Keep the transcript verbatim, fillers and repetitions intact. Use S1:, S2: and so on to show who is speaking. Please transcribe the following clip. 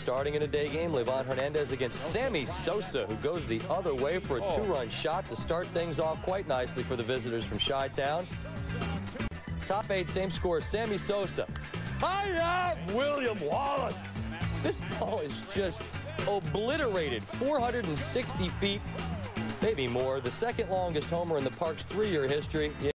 S1: starting in a day game. Livan Hernandez against Sammy Sosa, who goes the other way for a two-run shot to start things off quite nicely for the visitors from Chi-Town. Top eight, same score, Sammy Sosa. I have William Wallace. This ball is just obliterated, four hundred sixty feet, maybe more. The second longest homer in the park's three-year history.